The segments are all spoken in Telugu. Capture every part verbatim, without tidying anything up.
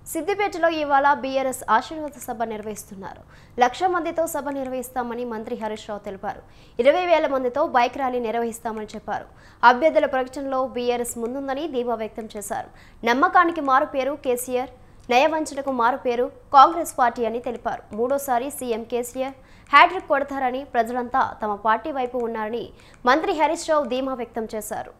సిద్దిపేటలో ఇవాళ బీఆర్ఎస్ ఆశీర్వాద సభ నిర్వహిస్తున్నారు. లక్ష మందితో సభ నిర్వహిస్తామని మంత్రి హరీష్ రావు తెలిపారు. ఇరవై వేల మందితో బైక్ ర్యాలీ నిర్వహిస్తామని చెప్పారు. అభ్యర్థుల ప్రకటనలో బీఆర్ఎస్ ముందుందని ధీమా వ్యక్తం చేశారు. నమ్మకానికి మారు పేరు కేసీఆర్, నయవంచనకు మారు పేరు కాంగ్రెస్ పార్టీ అని తెలిపారు. మూడోసారి సీఎం కేసీఆర్ హ్యాట్రిక్ కొడతారని, ప్రజలంతా తమ పార్టీ వైపు ఉన్నారని మంత్రి హరీష్ రావు ధీమా వ్యక్తం చేశారు.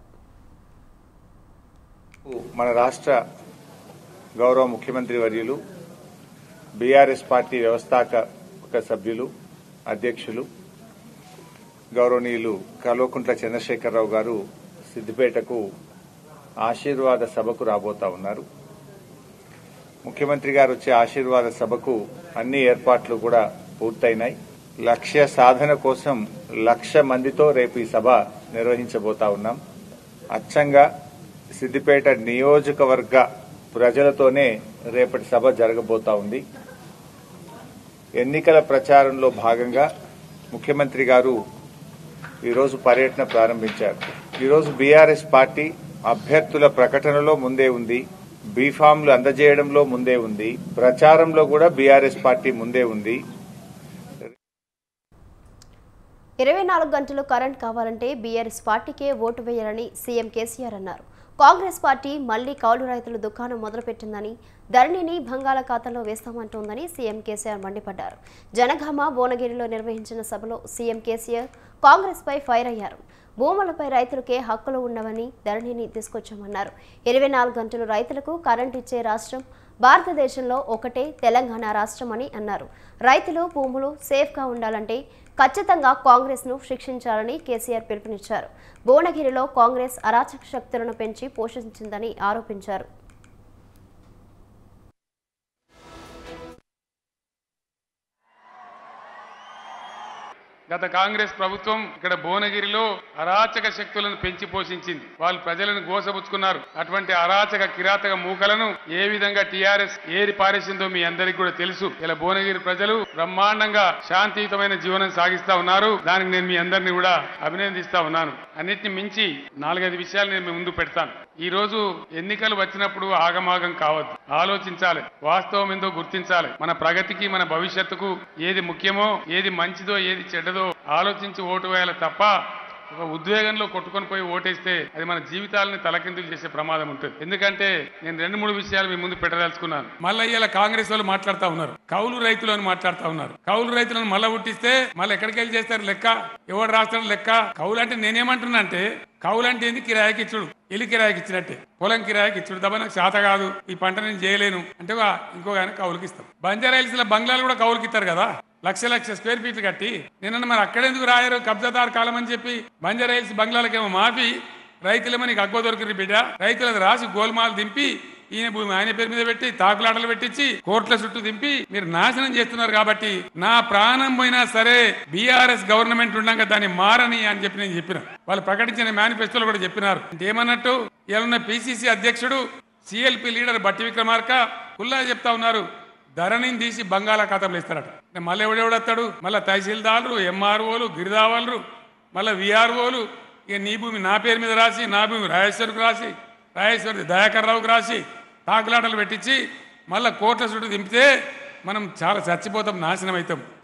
మన రాష్ట్ర గౌరవ ముఖ్యమంత్రి వర్యులు, బీఆర్ఎస్ పార్టీ వ్యవస్థాపక సభ్యులు, అధ్యక్షులు గౌరవనీయులు కల్వకుంట్ల చంద్రశేఖరరావు గారు సిద్దిపేటకు ఆశీర్వాద సభకు రాబోతా ఉన్నారు. ముఖ్యమంత్రి గారు వచ్చే ఆశీర్వాద సభకు అన్ని ఏర్పాట్లు కూడా పూర్తయినాయి. లక్ష్య సాధన కోసం లక్ష మందితో రేపు ఈ సభ నిర్వహించబోతా ఉన్నాం. అచ్చంగా సిద్దిపేట నియోజకవర్గ ప్రజలతోనే రేపటి సభ జరగబోతా ఉంది. ఎన్నికల ప్రచారంలో భాగంగా ముఖ్యమంత్రి గారు ఈరోజు పర్యటన ప్రారంభించారు. ఈరోజు బీఆర్ఎస్ పార్టీ అభ్యర్థుల ప్రకటనలో ముందే ఉంది, బీఫామ్లు అందజేయడంలో ముందే ఉంది, ప్రచారంలో కూడా బీఆర్ఎస్ పార్టీ ముందే ఉంది. ఇరవై నాలుగు గంటలు కరెంట్ కావాలంటే బీఆర్ఎస్ పార్టీకే ఓటు వేయాలని సీఎం కేసీఆర్ అన్నారు. కాంగ్రెస్ పార్టీ మళ్లీ కౌలు రైతుల దుకాణం మొదలుపెట్టిందని, ధరణిని బంగాళాఖాతంలో వేస్తామంటోందని సీఎం కేసీఆర్ మండిపడ్డారు. జనగామ, భువనగిరిలో నిర్వహించిన సభలో సీఎం కేసీఆర్ కాంగ్రెస్ పై ఫైర్ అయ్యారు. భూములపై రైతులకే హక్కులు ఉండవని ధరణిని తీసుకొచ్చామన్నారు. ఇరవై నాలుగు గంటలు రైతులకు కరెంట్ ఇచ్చే రాష్ట్రం భారతదేశంలో ఒకటే తెలంగాణ రాష్ట్రం అని అన్నారు. రైతులు భూములు సేఫ్గా ఉండాలంటే ఖచ్చితంగా కాంగ్రెస్ ను శిక్షించాలని కేసీఆర్ పిలుపునిచ్చారు. భువనగిరిలో కాంగ్రెస్ అరాచక శక్తులను పెంచి పోషించిందని ఆరోపించారు. గత కాంగ్రెస్ ప్రభుత్వం ఇక్కడ భువనగిరిలో అరాచక శక్తులను పెంచి పోషించింది. వాళ్ళు ప్రజలను గోసబుచ్చుకున్నారు. అటువంటి అరాచక కిరాతక మూకలను ఏ విధంగా టీఆర్ఎస్ ఏరి పారేసిందో మీ అందరికీ కూడా తెలుసు. ఇలా భువనగిరి ప్రజలు బ్రహ్మాండంగా శాంతియుతమైన జీవనం సాగిస్తా ఉన్నారు. దానికి నేను మీ అందరినీ కూడా అభినందిస్తా ఉన్నాను. అన్నిటిని మించి నాలుగైదు విషయాలు నేను మీ ముందు పెడతాను. ఈ రోజు ఎన్నికలు వచ్చినప్పుడు ఆగమాగం కావద్దు, ఆలోచించాలి, వాస్తవం ఏందో గుర్తించాలి. మన ప్రగతికి, మన భవిష్యత్తుకు ఏది ముఖ్యమో, ఏది మంచిదో, ఏది చెడ్డదో ఆలోచించి ఓటు వేయాలి తప్ప ఒక ఉద్వేగంలో కొట్టుకొని పోయి ఓటేస్తే అది మన జీవితాలని తలకిందులు చేసే ప్రమాదం ఉంటుంది. ఎందుకంటే నేను రెండు మూడు విషయాలు మీ ముందు పెట్టదలుచుకున్నాను. మళ్ళీ ఇలా కాంగ్రెస్ వాళ్ళు మాట్లాడుతూ ఉన్నారు, కౌలు రైతులు అని మాట్లాడుతూ ఉన్నారు. కౌలు రైతులను మళ్ళీ పుట్టిస్తే మళ్ళీ ఎక్కడికి వెళ్ళి చేస్తారు లెక్క, ఎవరు రాష్ట్రం లెక్క. కౌలు అంటే నేనేమంటున్నా అంటే, కౌలు అంటే ఏంది? కిరాయికి ఇచ్చుడు, ఇల్లు కిరాయికి ఇచ్చినట్టే. పొలం కిరాయికి ఇచ్చుడు. తప్ప నాకు శాత కాదు, ఈ పంట నేను చేయలేను అంటే ఇంకో ఆయన కౌలుకి ఇస్తాం. బంజారా హిల్స్ లో బంగ్లాలు కూడా కౌలుకి ఇస్తారు కదా, లక్ష లక్ష స్క్వేర్ ఫీట్లు కట్టి. నిన్న మరి అక్కడెందుకు రాయరు కబ్జాదారు కాలం అని చెప్పి బంజారా హిల్స్ బంగ్లాలకేమో మాఫీ, రైతులేమో నీకు అగ్గో దొరికింది బిడ్డ. రైతులకు రాసి గోల్మాలు దింపి ఈయన భూమి ఆయన పేరు మీద పెట్టి తాకులాటలు పెట్టించి కోర్టుల చుట్టూ దింపి మీరు నాశనం చేస్తున్నారు. కాబట్టి నా ప్రాణం పోయినా సరే బీఆర్ఎస్ గవర్నమెంట్ ఉండగా దాన్ని మారని అని చెప్పి నేను చెప్పిన. వాళ్ళు ప్రకటించిన మేనిఫెస్టోలో కూడా చెప్పినారు. ఏమన్నట్టు ఇలా పిసిసి అధ్యక్షుడు, సిఎల్పి లీడర్ బట్టి విక్రమార్క ఫుల్లా చెప్తా ఉన్నారు, ధరణిని తీసి బంగాళాఖాతంలో ఇస్తారట. మళ్ళీ ఎవడెవడొస్తాడు? మళ్ళీ తహసీల్దార్లు, ఎంఆర్ఓలు, గిరిదావాళ్ళు, మళ్ళీ విఆర్ఓలు. ఇక నీ భూమి నా పేరు మీద రాసి, నా భూమి రాజేశ్వరికి రాసి, రాజేశ్వరి దయాకర్ రావుకి రాసి తాకులాటలు పెట్టించి మళ్ళీ కోట్ల చుట్టూ దింపితే మనం చాలా చచ్చిపోతాం, నాశనం అవుతాం.